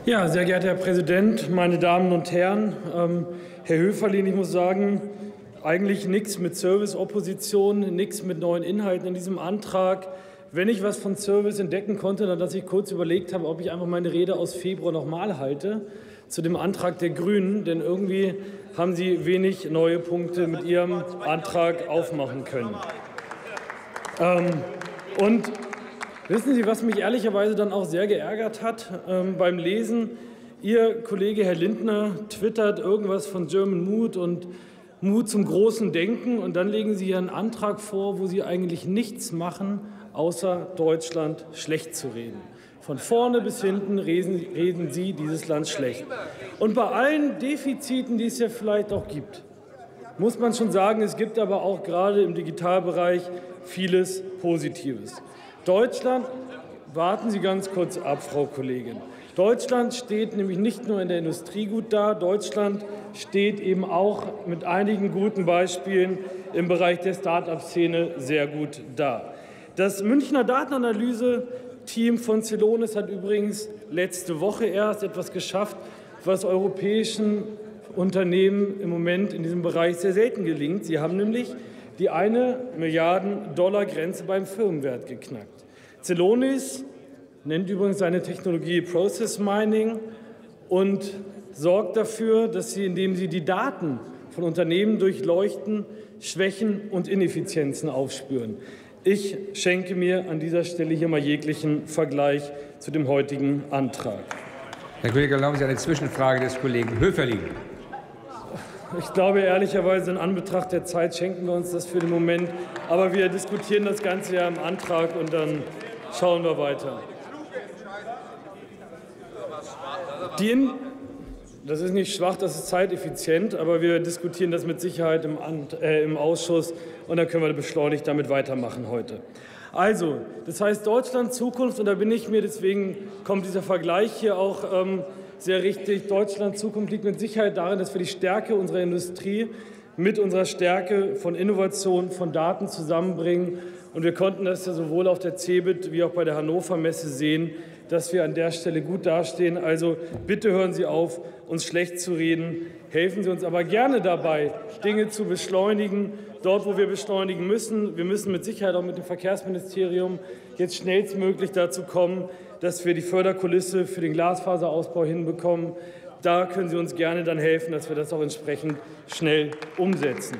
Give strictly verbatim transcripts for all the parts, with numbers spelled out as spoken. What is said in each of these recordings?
Ja, sehr geehrter Herr Präsident, meine Damen und Herren! Ähm, Herr Höferlin, ich muss sagen, eigentlich nichts mit Service-Opposition, nichts mit neuen Inhalten in diesem Antrag. Wenn ich was von Service entdecken konnte, dann dass ich kurz überlegt habe, ob ich einfach meine Rede aus Februar noch mal halte zu dem Antrag der Grünen, denn irgendwie haben Sie wenig neue Punkte mit Ihrem Antrag aufmachen können. Ähm, und wissen Sie, was mich ehrlicherweise dann auch sehr geärgert hat ähm, beim Lesen? Ihr Kollege Herr Lindner twittert irgendwas von German Mut und Mut zum großen Denken, und dann legen Sie hier einen Antrag vor, wo Sie eigentlich nichts machen, außer Deutschland schlecht zu reden. Von vorne bis hinten reden, reden Sie dieses Land schlecht. Und bei allen Defiziten, die es ja vielleicht auch gibt, muss man schon sagen, es gibt aber auch gerade im Digitalbereich vieles Positives. Deutschland, warten Sie ganz kurz ab, Frau Kollegin. Deutschland steht nämlich nicht nur in der Industrie gut da, Deutschland steht eben auch mit einigen guten Beispielen im Bereich der Start-up-Szene sehr gut da. Das Münchner Datenanalyse-Team von Celonis hat übrigens letzte Woche erst etwas geschafft, was europäischen Unternehmen im Moment in diesem Bereich sehr selten gelingt. Sie haben nämlich die eine Milliarden Dollar Grenze beim Firmenwert geknackt. Celonis nennt übrigens seine Technologie Process Mining und sorgt dafür, dass sie, indem sie die Daten von Unternehmen durchleuchten, Schwächen und Ineffizienzen aufspüren. Ich schenke mir an dieser Stelle hier mal jeglichen Vergleich zu dem heutigen Antrag. Herr Kollege, erlauben Sie eine Zwischenfrage des Kollegen Höferlin. Ich glaube, ehrlicherweise in Anbetracht der Zeit schenken wir uns das für den Moment. Aber wir diskutieren das Ganze ja im Antrag, und dann schauen wir weiter. Die in das ist nicht schwach, das ist zeiteffizient, aber wir diskutieren das mit Sicherheit im, äh, im Ausschuss, und dann können wir beschleunigt damit weitermachen heute. Also, das heißt Deutschland Zukunft, und da bin ich mir, deswegen kommt dieser Vergleich hier auch ähm, sehr richtig. Deutschland Zukunft liegt mit Sicherheit darin, dass wir die Stärke unserer Industrie mit unserer Stärke von Innovation, von Daten zusammenbringen. Und wir konnten das ja sowohl auf der CeBIT wie auch bei der Hannover Messe sehen, dass wir an der Stelle gut dastehen. Also bitte hören Sie auf, uns schlecht zu reden. Helfen Sie uns aber gerne dabei, Dinge zu beschleunigen, dort, wo wir beschleunigen müssen. Wir müssen mit Sicherheit auch mit dem Verkehrsministerium jetzt schnellstmöglich dazu kommen, dass wir die Förderkulisse für den Glasfaserausbau hinbekommen. Da können Sie uns gerne dann helfen, dass wir das auch entsprechend schnell umsetzen.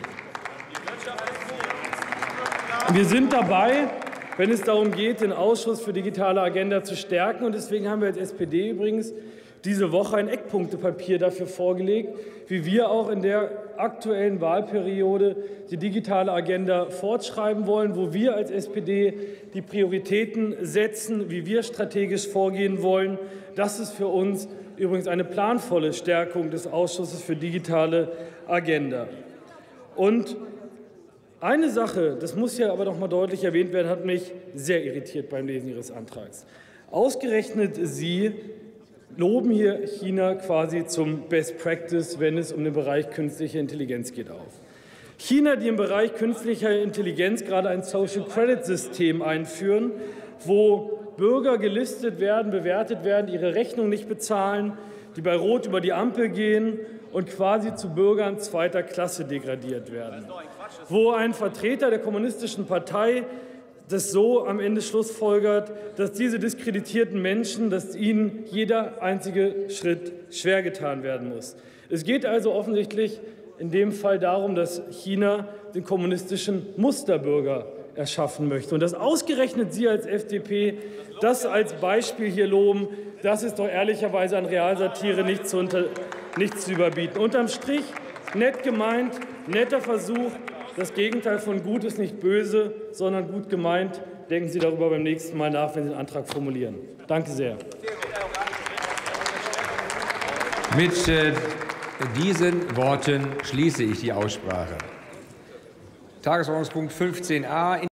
Wir sind dabei, wenn es darum geht, den Ausschuss für digitale Agenda zu stärken. Und deswegen haben wir als S P D übrigens diese Woche ein Eckpunktepapier dafür vorgelegt, wie wir auch in der aktuellen Wahlperiode die digitale Agenda fortschreiben wollen, wo wir als S P D die Prioritäten setzen, wie wir strategisch vorgehen wollen. Das ist für uns übrigens eine planvolle Stärkung des Ausschusses für digitale Agenda. Und eine Sache, das muss ja aber noch mal deutlich erwähnt werden, hat mich sehr irritiert beim Lesen Ihres Antrags. Ausgerechnet Sie loben hier China quasi zum Best Practice, wenn es um den Bereich künstliche Intelligenz geht, auf. China, die im Bereich künstlicher Intelligenz gerade ein Social Credit System einführen, wo Bürger gelistet werden, bewertet werden, ihre Rechnung nicht bezahlen, die bei Rot über die Ampel gehen und quasi zu Bürgern zweiter Klasse degradiert werden. Wo ein Vertreter der Kommunistischen Partei das so am Ende schlussfolgert, dass diese diskreditierten Menschen, dass ihnen jeder einzige Schritt schwer getan werden muss. Es geht also offensichtlich in dem Fall darum, dass China den kommunistischen Musterbürger erschaffen möchte. Und dass ausgerechnet Sie als F D P das als Beispiel hier loben, das ist doch ehrlicherweise an Realsatire nicht zu, unter, nicht zu überbieten. Unterm Strich nett gemeint, netter Versuch. Das Gegenteil von gut ist nicht böse, sondern gut gemeint. Denken Sie darüber beim nächsten Mal nach, wenn Sie den Antrag formulieren. Danke sehr. Mit äh, diesen Worten schließe ich die Aussprache. Tagesordnungspunkt fünfzehn a.